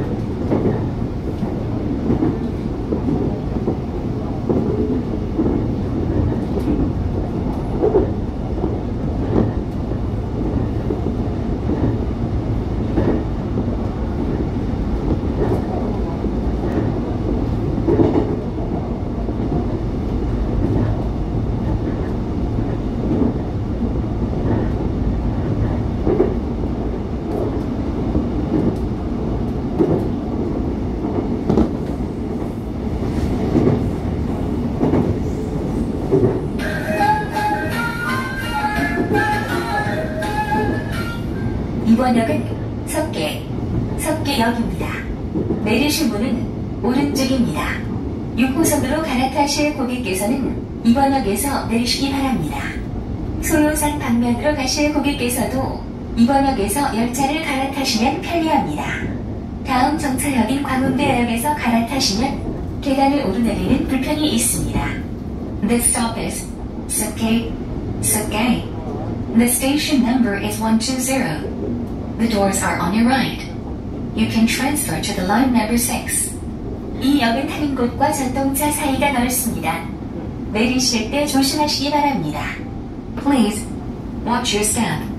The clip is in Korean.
이번 역은 석계역입니다. 내리실 문은 오른쪽입니다. 6호선으로 갈아타실 고객께서는 이번 역에서 내리시기 바랍니다. 소요산 방면으로 가실 고객께서도 이번 역에서 열차를 갈아타시면 편리합니다. 다음 정차역인 광운대역에서 갈아타시면 계단을 오르내리는 불편이 있습니다. The stop is Seokgae. The station number is 120. The doors are on your right. You can transfer to the line number 6. 이 역은 타는 곳과 전동차 사이가 넓습니다. 내리실 때 조심하시기 바랍니다. Please watch your step.